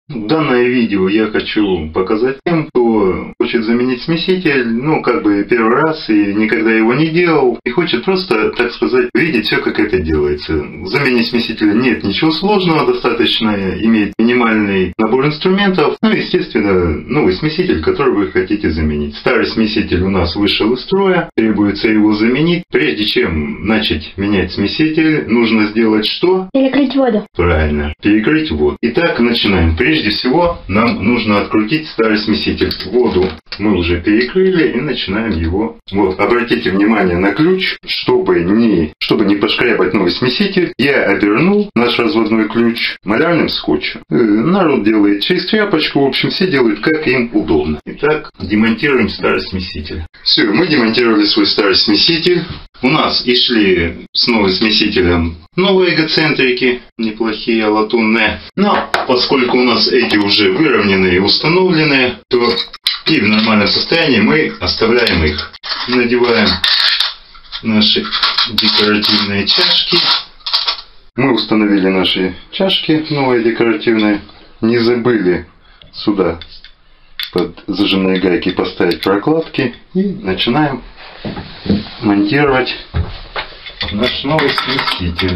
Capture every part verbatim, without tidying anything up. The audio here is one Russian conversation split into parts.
Данное видео я хочу показать тем, кто хочет заменить смеситель, ну, как бы первый раз и никогда его не делал, и хочет просто, так сказать, видеть все, как это делается. В замене смесителя нет ничего сложного, достаточно иметь минимальный набор инструментов, ну, естественно, новый смеситель, который вы хотите заменить. Старый смеситель у нас вышел из строя, требуется его заменить. Прежде чем начать менять смеситель, нужно сделать что? Перекрыть воду. Правильно, перекрыть воду. Итак, начинаем. Прежде всего, нам нужно открутить старый смеситель. Воду мы уже перекрыли и начинаем его. Вот, обратите внимание на ключ, чтобы не, чтобы не пошкрябать новый смеситель, я обернул наш разводной ключ малярным скотчем. Э, народ делает через тряпочку, в общем, все делают как им удобно. Итак, демонтируем старый смеситель. Все, мы демонтировали свой старый смеситель. У нас и шли с новым смесителем новые эгоцентрики, неплохие, латунные. Но поскольку у нас эти уже выровнены и установлены, то и в нормальном состоянии мы оставляем их. Надеваем наши декоративные чашки. Мы установили наши чашки новые декоративные. Не забыли сюда под зажимные гайки поставить прокладки. И начинаем монтировать наш новый смеситель.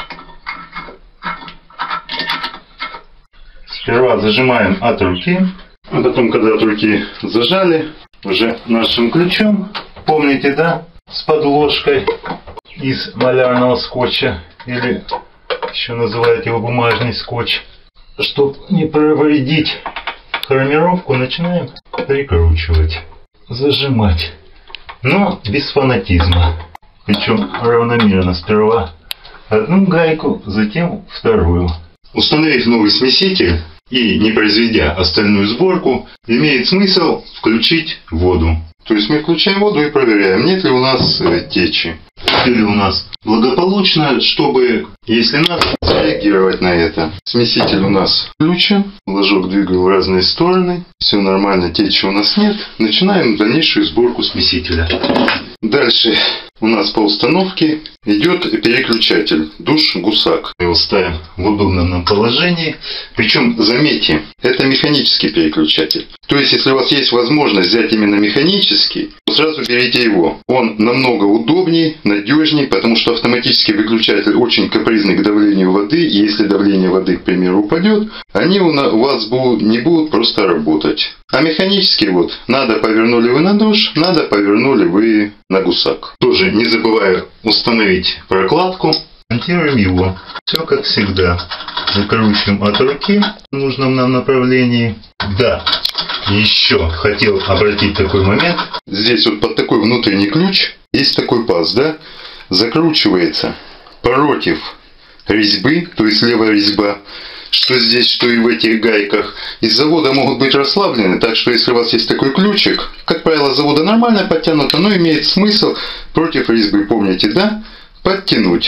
Сперва зажимаем от руки, а потом, когда от руки зажали, уже нашим ключом, помните, да, с подложкой из малярного скотча, или еще называют его бумажный скотч, чтобы не повредить хромировку, начинаем прикручивать, зажимать. Но без фанатизма. Причем равномерно. Сперва одну гайку, затем вторую. Установив новый смеситель и не произведя остальную сборку, имеет смысл включить воду. То есть мы включаем воду и проверяем, нет ли у нас течи. Или у нас благополучно, чтобы, если надо, реагировать на это. Смеситель у нас включен, ложок двигаю в разные стороны, все нормально, течи у нас нет. Начинаем дальнейшую сборку смесителя. Дальше у нас по установке идет переключатель душ-гусак. Мы его ставим в удобном нам положении. Причем, заметьте, это механический переключатель. То есть, если у вас есть возможность взять именно механический, то сразу берите его. Он намного удобнее, надежнее, потому что автоматический выключатель очень капризный к давлению воды. И если давление воды, к примеру, упадет, они у вас будут, не будут просто работать. А механический вот, надо повернули вы на душ, надо повернули вы на гусак. Тоже не забывая установить прокладку. Монтируем его. Все как всегда. Закручиваем от руки в нужном нам направлении. Да, еще хотел обратить такой момент. Здесь вот под такой внутренний ключ есть такой паз, да? Закручивается против резьбы, то есть левая резьба. Что здесь, что и в этих гайках. Из завода могут быть расслаблены, так что если у вас есть такой ключик, как правило, завода нормально подтянуто, но имеет смысл против резьбы, помните, да? Подтянуть.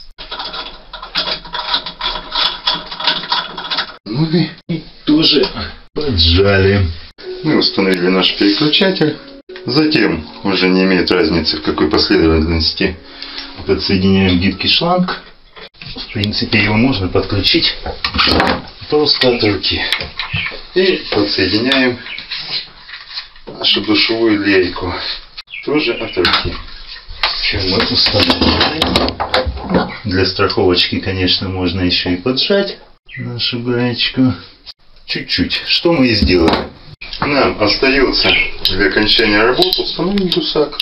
Ну и тоже поджали. Мы установили наш переключатель. Затем, уже не имеет разницы в какой последовательности, подсоединяем гибкий шланг. В принципе, его можно подключить просто от руки. И подсоединяем нашу душевую лейку. Тоже от руки. Все мы установили. Для страховочки, конечно, можно еще и поджать нашу гаечку. Чуть-чуть. Что мы и сделали. Нам остается для окончания работы установить гусак.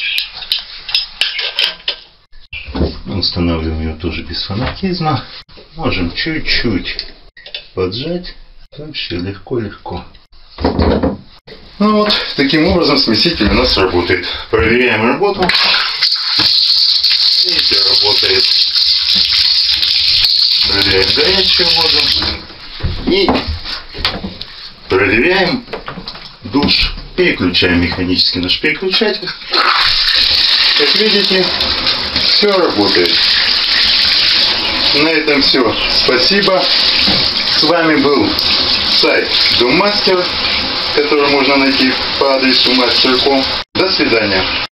Устанавливаем ее тоже без фанатизма. Можем чуть-чуть поджать. Вообще легко-легко. Ну вот, таким образом смеситель у нас работает. Проверяем работу. Видите, работает. Проверяем горячую воду. И проверяем душ. Переключаем механически наш переключатель. Как видите, все работает. На этом все. Спасибо. С вами был сайт Доммастер, который можно найти по адресу мастер точка ком. До свидания.